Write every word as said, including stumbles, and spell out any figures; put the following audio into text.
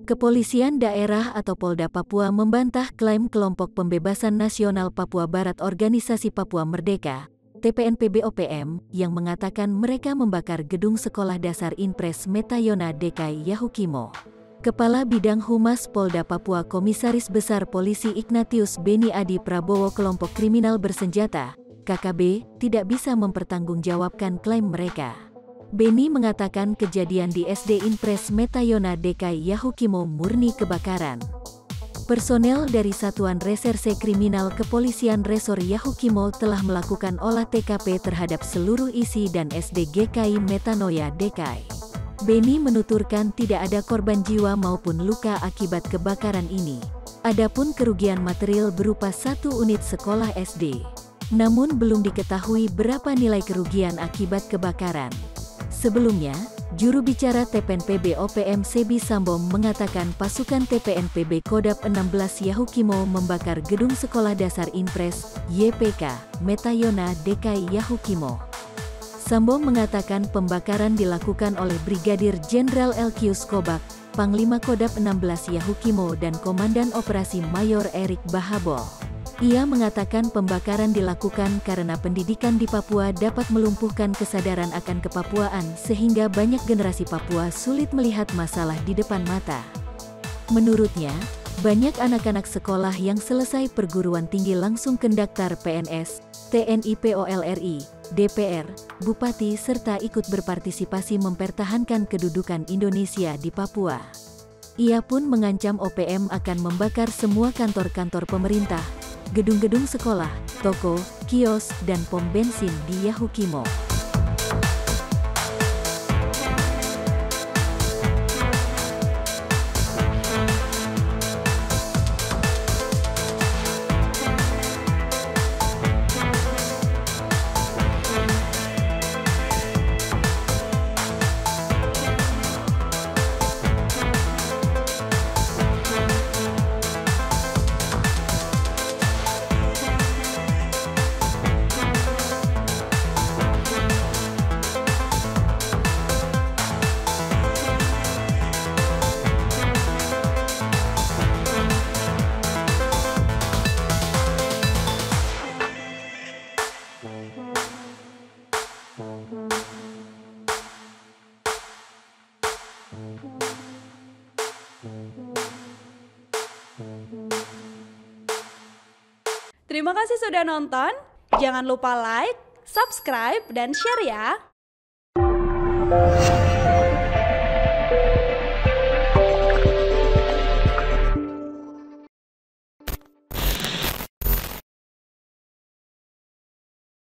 Kepolisian Daerah atau Polda Papua membantah klaim kelompok pembebasan nasional Papua Barat Organisasi Papua Merdeka, T P N P B O P M, yang mengatakan mereka membakar gedung Sekolah Dasar Inpres Metayona D K I Yahukimo. Kepala Bidang Humas Polda Papua Komisaris Besar Polisi Ignatius Beni Adi Prabowo kelompok kriminal bersenjata, K K B, tidak bisa mempertanggungjawabkan klaim mereka. Beni mengatakan kejadian di S D Inpres Metayona D K I Yahukimo murni kebakaran. Personel dari Satuan Reserse Kriminal Kepolisian Resor Yahukimo telah melakukan olah T K P terhadap seluruh isi dan S D G K I Metanoia D K I. Beni menuturkan tidak ada korban jiwa maupun luka akibat kebakaran ini. Adapun kerugian material berupa satu unit sekolah S D. Namun belum diketahui berapa nilai kerugian akibat kebakaran. Sebelumnya, juru bicara T P N P B O P M Sebi Sambom mengatakan pasukan T P N P B Kodap enam belas Yahukimo membakar gedung Sekolah Dasar Inpres, Y P K, Metayona D K I Yahukimo. Sambom mengatakan pembakaran dilakukan oleh Brigadir Jenderal Elkius Kobak, Panglima Kodap enam belas Yahukimo dan Komandan Operasi Mayor Erik Bahabol. Ia mengatakan pembakaran dilakukan karena pendidikan di Papua dapat melumpuhkan kesadaran akan kepapuaan sehingga banyak generasi Papua sulit melihat masalah di depan mata. Menurutnya, banyak anak-anak sekolah yang selesai perguruan tinggi langsung mendaftar P N S, T N I Polri, D P R, Bupati serta ikut berpartisipasi mempertahankan kedudukan Indonesia di Papua. Ia pun mengancam O P M akan membakar semua kantor-kantor pemerintah, gedung-gedung sekolah, toko, kios, dan pom bensin di Yahukimo. Terima kasih sudah nonton. Jangan lupa like, subscribe, dan share ya.